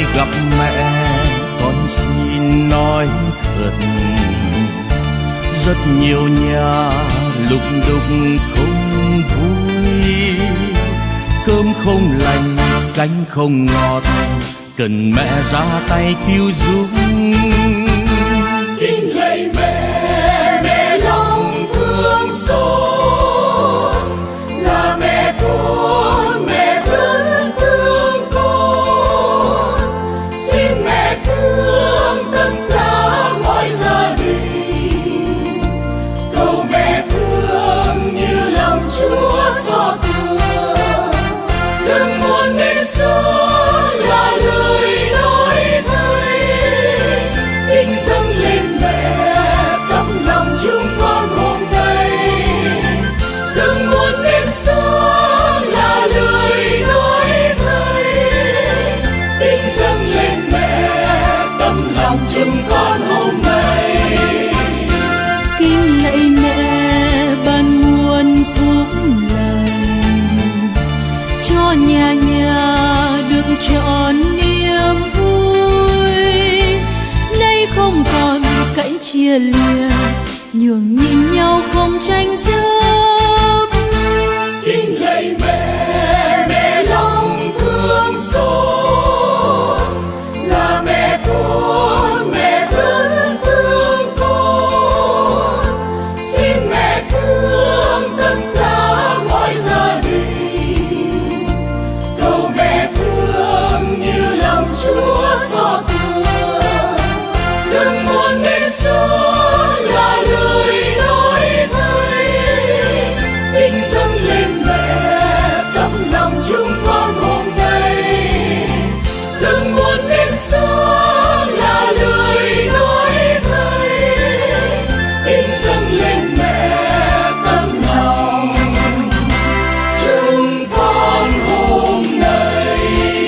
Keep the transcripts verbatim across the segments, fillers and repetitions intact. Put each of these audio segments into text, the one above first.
gặp mẹ con xin nói thật, rất nhiều nhà lục đục không vui, cơm không lành canh không ngọt, cần mẹ ra tay cứu giúp. Kính lạy mẹ, mẹ lòng thương xót, là mẹ con, mẹ rất thương con. Xin mẹ thương tất cả mọi gia đình, cầu mẹ thương như lòng Chúa xót thương. Dân muôn nên sống là lời nói thầy, kính dâng lên mẹ tấm lòng chúng con hôm nay. Dân muôn nên sống là lời nói thầy, kính dâng lên mẹ tấm lòng chúng con hôm nay. Kính lạy mẹ ban muôn phúc lành, cho nhà nhà được trọn niềm vui. Nay không còn cạnh chia lìa, nhường nhịn nhau không tranh chấp. Kính lạy mẹ, mẹ lòng thương xót, là mẹ con, mẹ rất thương con. Xin mẹ thương tất cả mọi gia đình, cầu mẹ thương như lòng Chúa xót thương. Dân muôn nên sống là lời nói thầy, kính dâng lên mẹ tấm lòng chúng con hôm nay. Dân muôn nên sống là lời nói thầy, kính dâng lên mẹ tấm lòng chúng con hôm nay.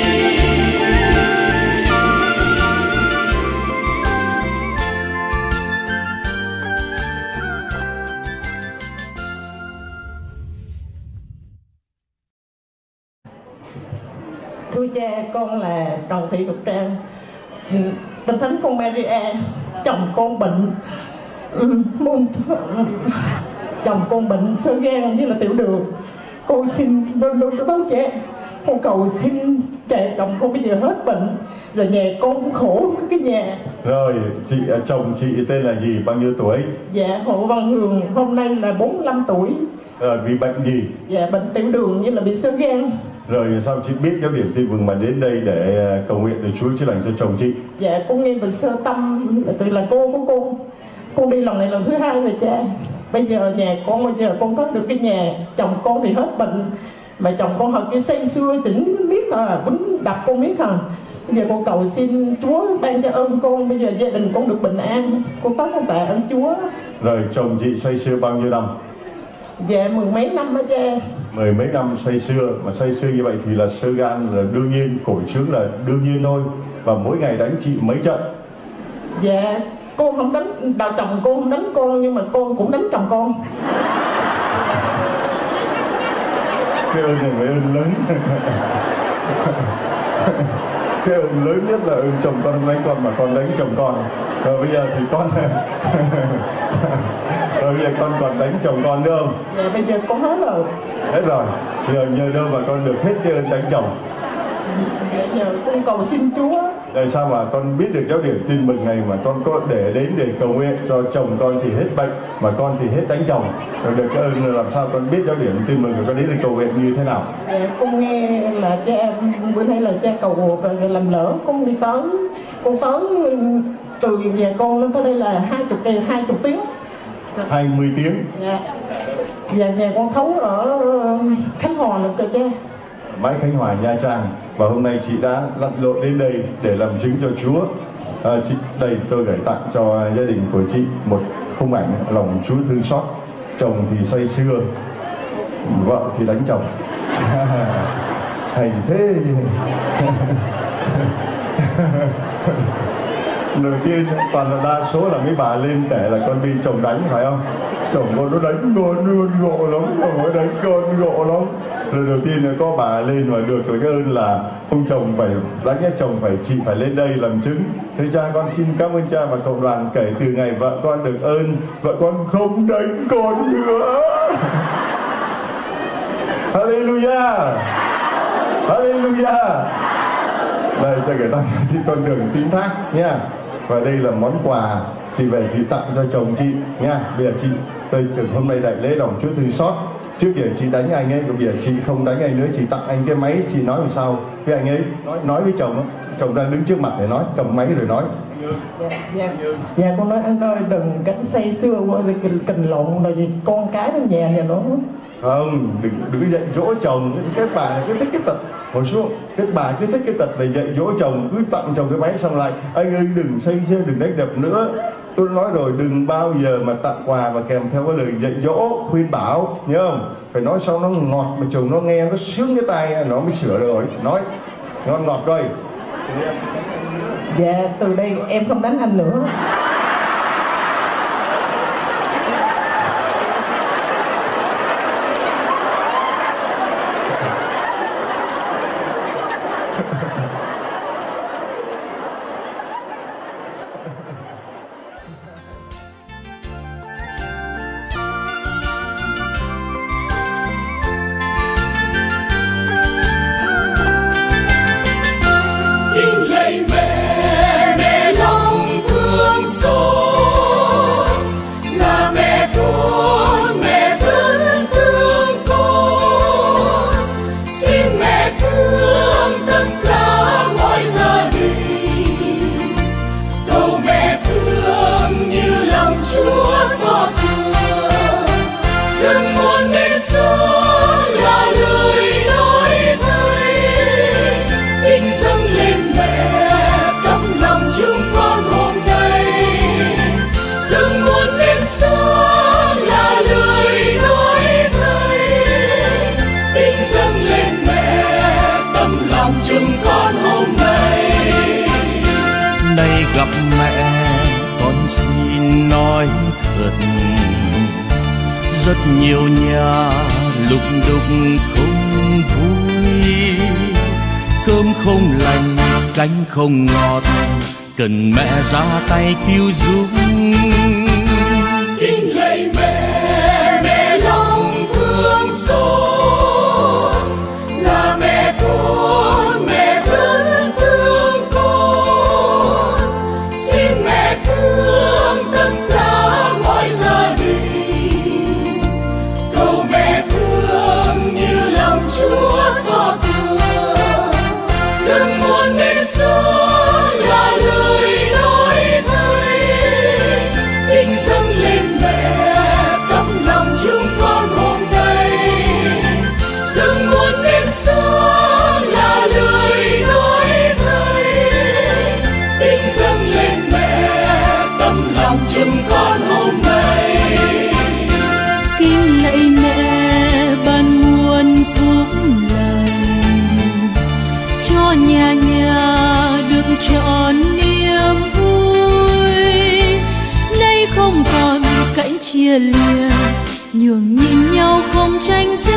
Thưa cha, con là Trần Thị Ngọc Trang, ừ, Tinh Thánh con Maria. Chồng con bệnh ừ, môn chồng con bệnh xơ gan với là tiểu đường. Con xin luôn luôn đó cha, con cầu xin cha chồng con bây giờ hết bệnh rồi, nhà con cũng khổ cái nhà. Rồi, chị chồng chị tên là gì, bao nhiêu tuổi? Dạ, Hồ Văn Hường, hôm nay là bốn mươi lăm tuổi. Rồi, bị bệnh gì? Dạ, bệnh tiểu đường như là bị xơ gan. Rồi sao chị biết giáo điểm tin mừng mà đến đây để cầu nguyện để Chúa chữa lành cho chồng chị? Dạ, con nghe bệnh sơ tâm từ là cô của con. Con đi lần này lần thứ hai rồi cha. Bây giờ nhà con, bây giờ con có được cái nhà. Chồng con thì hết bệnh, mà chồng con thật cái say xưa chỉnh biết à, quýnh đập con biết à. Bây giờ con cầu xin Chúa ban cho ơn con, bây giờ gia đình con được bình an. Con tất con tạ ơn Chúa. Rồi chồng chị say xưa bao nhiêu năm? Dạ mười mấy năm đó cha. Mười mấy năm say xưa, mà say xưa như vậy thì là xơ gan là đương nhiên, cổ trướng là đương nhiên thôi. Và mỗi ngày đánh chị mấy trận? Dạ, cô không đánh, đào chồng cô không đánh con, nhưng mà con cũng đánh chồng con. Cái ơn này phải ơn lớn. Cái ơn lớn nhất là ơn chồng con không đánh con mà con đánh chồng con. Rồi bây giờ thì con rồi bây giờ con còn đánh chồng con nữa không? Dạ bây giờ con hết rồi. Hết rồi. Giờ nhờ đâu mà con được hết cái ơn đánh chồng? Dạ nhờ con cầu xin Chúa. Tại sao mà con biết được giáo điểm tin mừng này mà con có để đến để cầu nguyện cho chồng con thì hết bệnh, mà con thì hết đánh chồng. Rồi được cái ơn làm sao con biết giáo điểm tin mừng rồi con đến để cầu nguyện như thế nào? Dạ con nghe là cha bữa nay là cha cầu làm lỡ, con đi tới, con tới từ nhà con lên tới đây là hai chục ngày hai chục tiếng. Hai mươi tiếng. Dạ. Dạ nhà con thấu ở Khánh Hòa được cho cha. Bãi Khánh Hòa, Nha Trang. Và hôm nay chị đã lặn lội đến đây để làm chứng cho Chúa. À, chị, đây tôi gửi tặng cho gia đình của chị một khung ảnh lòng Chúa thương xót. Chồng thì say sưa, vợ thì đánh chồng. Hay thế. Đầu tiên toàn là đa số là mấy bà lên kể là con bị chồng đánh phải không? Chồng con nó đánh con luôn gộ lắm, chồng nó đánh con gộ lắm. Rồi đầu tiên là có bà lên mà được cái ơn là ông chồng phải đánh nhé, chồng phải chị phải lên đây làm chứng. Thế cha con xin cảm ơn cha và cộng đoàn, kể từ ngày vợ con được ơn, vợ con không đánh con nữa. Hallelujah, Hallelujah. Đây cho người ta đi con đường tín thác nha. Và đây là món quà chị về chị tặng cho chồng chị nha. Bây giờ chị đây từ hôm nay đại lễ lòng Chúa thương xót. Trước giờ chị đánh anh ấy, bây giờ chị không đánh anh nữa, chị tặng anh cái máy. Chị nói làm sao với anh ấy, nói nói với chồng đó. Chồng đang đứng trước mặt để nói, cầm máy rồi nói. Dạ, dạ, dạ con nói anh ơi đừng cánh say xưa quá, kình, kình lộn rồi gì con cái nó nhà nhà nó. Không, đừng đừng có dạy dỗ chồng. Các bà cứ thích cái tật hồi xuống, các bà cứ thích cái tật này dạy dỗ chồng, cứ tặng chồng cái máy xong lại anh ơi đừng say xưa, đừng đánh đập nữa. Tôi nói rồi, đừng bao giờ mà tặng quà mà kèm theo cái lời dạy dỗ khuyên bảo, nhớ không? Phải nói sao nó ngọt mà chồng nó nghe nó sướng cái tai nó mới sửa được rồi. Nói ngon ngọt coi. Dạ từ đây em không đánh anh nữa. Gặp mẹ con xin nói thật, rất nhiều nhà lúc đục không vui, cơm không lành canh không ngọt, cần mẹ ra tay cứu giúp. Kính lạy mẹ, mẹ lòng thương xót, là mẹ con, mẹ rất thương con. Xin mẹ thương tất cả mọi gia đình, cầu mẹ thương như lòng Chúa xót thương. Dân muôn nên sống là lời nói thầy, kính dâng lên mẹ tấm lòng chúng con hôm nay. Dân muôn nên sống là lời nói thầy, kính dâng lên mẹ tấm lòng chúng con hôm nay. Kính lạy mẹ ban muôn phúc lành, cho nhà nhà được trọn niềm vui. Nay không còn cạnh chia lìa, nhường nhịn nhau không tranh chấp.